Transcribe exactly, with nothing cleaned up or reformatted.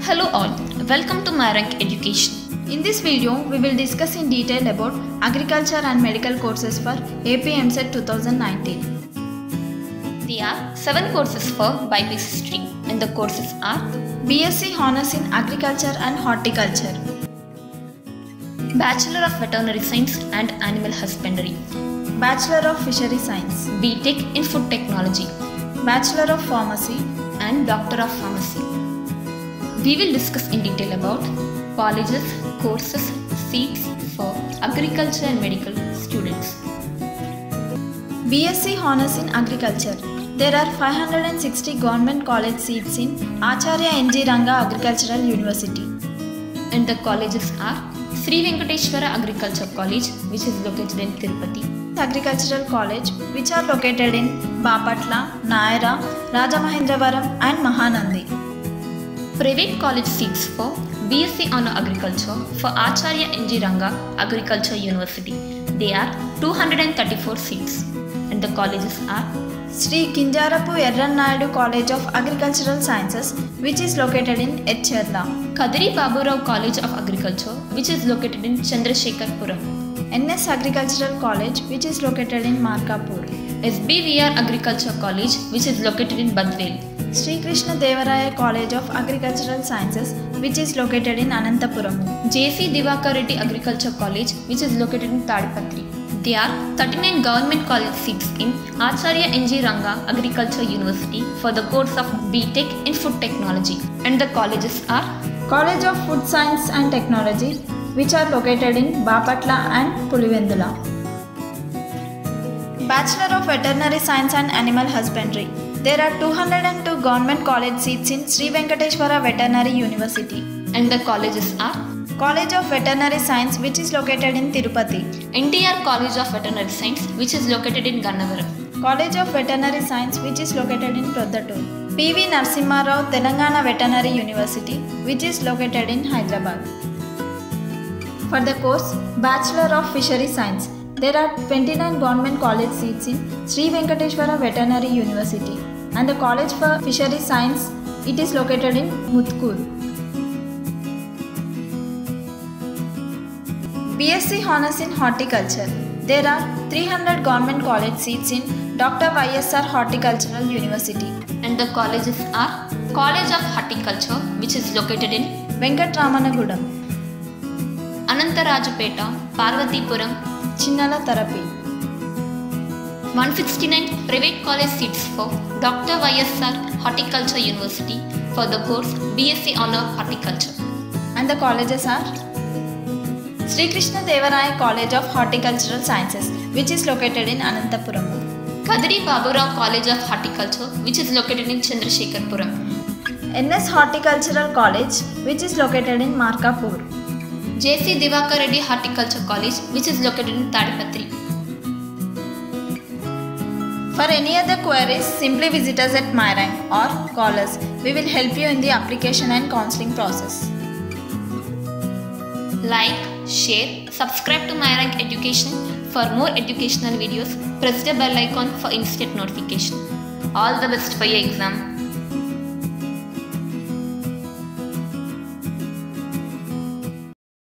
Hello all, welcome to MyRank Education. In this video, we will discuss in detail about agriculture and medical courses for A P M C E T twenty nineteen. There are seven courses for B I P C stream and the courses are B S c Honours in Agriculture and Horticulture, Bachelor of Veterinary Science and Animal Husbandry, Bachelor of Fishery Science, B Tech in Food Technology, Bachelor of Pharmacy and Doctor of Pharmacy. We will discuss in detail about colleges, courses, seats for agriculture and medical students. B S c Honours in Agriculture. There are five hundred sixty government college seats in Acharya N G Ranga Agricultural University. And the colleges are Sri Venkateshwara Agriculture College, which is located in Tirupati, Agricultural College, which are located in Bapatla, Naira, Rajamahendravaram and Mahanandi. Private college seats for B S c Honor Agriculture for Acharya N G Ranga Agriculture University. They are two hundred thirty-four seats and the colleges are Sri Kinjarapu Erran Naidu College of Agricultural Sciences, which is located in Echcherla, Kadiri Baburao College of Agriculture, which is located in Chandrasekharpuram, N S Agricultural College, which is located in Markapur, S B V R Agriculture College, which is located in Badvel, Sri Krishna Devaraya College of Agricultural Sciences, which is located in Anantapuram, J C Divakar Reddy Agriculture College, which is located in Tadipatri. There are thirty-nine government college seats in Acharya N G Ranga Agriculture University for the course of B Tech in Food Technology, and the colleges are College of Food Science and Technology, which are located in Bapatla and Pulivendula, Bachelor of Veterinary Science and Animal Husbandry. There are two hundred two government college seats in Sri Venkateshwara Veterinary University, and the colleges are College of Veterinary Science, which is located in Tirupati, N T R College of Veterinary Science, which is located in Gannavaram, College of Veterinary Science, which is located in Proddatur, P V Narasimha Rao Telangana Veterinary University, which is located in Hyderabad. For the course Bachelor of Fishery Science, there are twenty-nine government college seats in Sri Venkateshwara Veterinary University, and the College for Fishery Science, it is located in Mutkur. B S c Honours in Horticulture. There are three hundred government college seats in Doctor Y S R Horticultural University, and the colleges are College of Horticulture, which is located in Venkatramanagudam, Anantarajapeta, Parvatipuram, Chinnala Therapy. one hundred sixty-nine private college seats for Doctor Y S R Horticulture University for the course B S c Honor Horticulture, and the colleges are Sri Krishna Devaraya College of Horticultural Sciences, which is located in Anantapuram, Kadiri Baburao College of Horticulture, which is located in Chandrasekharpuram, N S Horticultural College, which is located in Markapur, J C Divakar Reddy Horticulture College, which is located in Tadipatri. For any other queries, simply visit us at MyRank or call us. We will help you in the application and counseling process. Like, share, subscribe to MyRank Education for more educational videos. Press the bell icon for instant notification. All the best for your exam.